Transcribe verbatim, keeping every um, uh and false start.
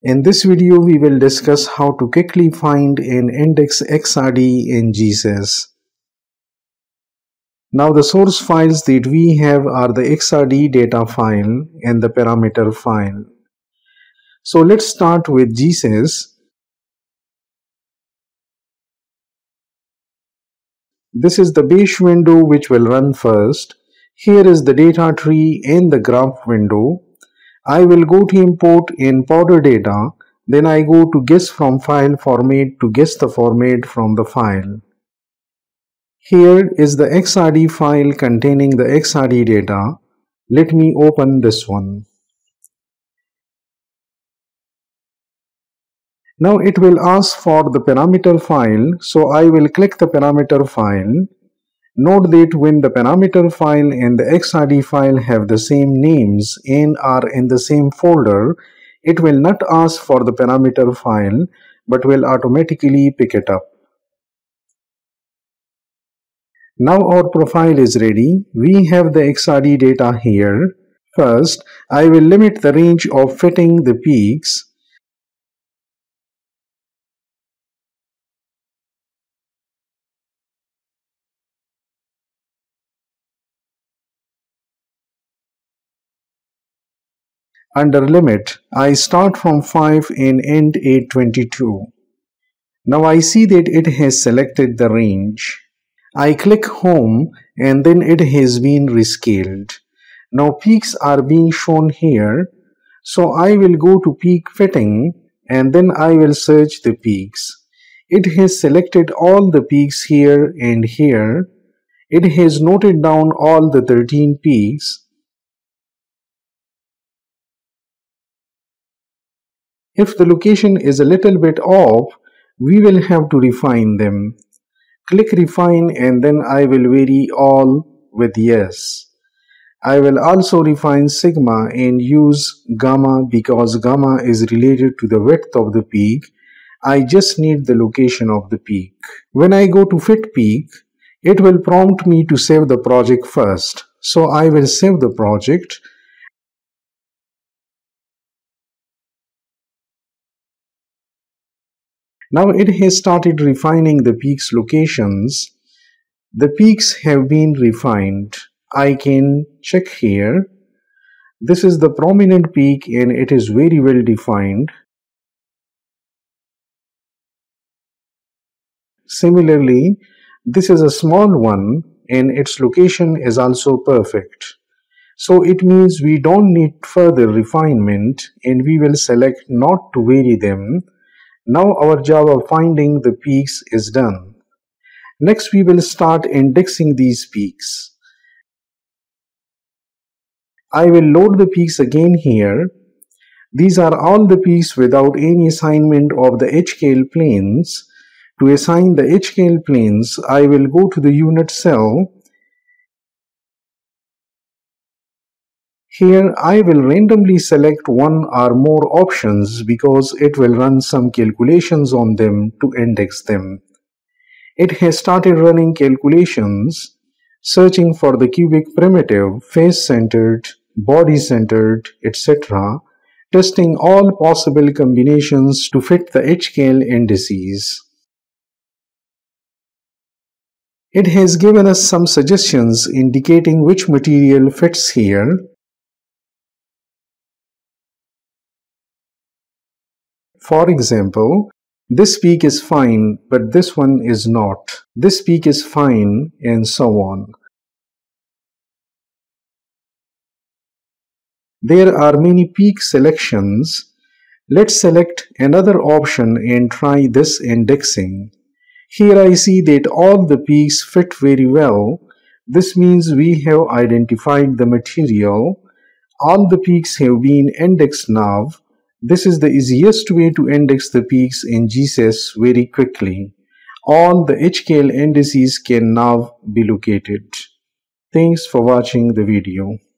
In this video, we will discuss how to quickly find and index X R D in G S A S. Now the source files that we have are the X R D data file and the parameter file. So let's start with G S A S. This is the bash window which will run first. Here is the data tree and the graph window. I will go to import in powder data, then I go to guess from file format to guess the format from the file. Here is the X R D file containing the X R D data. Let me open this one. Now it will ask for the parameter file, so I will click the parameter file. Note that when the parameter file and the X R D file have the same names and are in the same folder, it will not ask for the parameter file but will automatically pick it up. Now our profile is ready. We have the X R D data here. First, I will limit the range of fitting the peaks. Under limit, I start from five and end at twenty-two. Now I see that it has selected the range. I click home and then it has been rescaled. Now peaks are being shown here. So I will go to peak fitting and then I will search the peaks. It has selected all the peaks here and here. It has noted down all the thirteen peaks. If the location is a little bit off, we will have to refine them. Click refine and then I will vary all with yes. I will also refine sigma and use gamma because gamma is related to the width of the peak. I just need the location of the peak. When I go to fit peak, it will prompt me to save the project first. So I will save the project. Now it has started refining the peaks locations. The peaks have been refined. I can check here. This is the prominent peak and it is very well defined. Similarly, this is a small one and its location is also perfect. So it means we don't need further refinement and we will select not to vary them. Now our job of finding the peaks is done. Next we will start indexing these peaks. I will load the peaks again here. These are all the peaks without any assignment of the H K L planes. To assign the H K L planes, I will go to the unit cell. Here I will randomly select one or more options because it will run some calculations on them to index them. It has started running calculations, searching for the cubic primitive, face-centered, body-centered, et cetera, testing all possible combinations to fit the H K L indices. It has given us some suggestions indicating which material fits here. For example, this peak is fine, but this one is not. This peak is fine, and so on. There are many peak selections. Let's select another option and try this indexing. Here I see that all the peaks fit very well. This means we have identified the material. All the peaks have been indexed now. This is the easiest way to index the peaks in G S A S very quickly. All the H K L indices can now be located. Thanks for watching the video.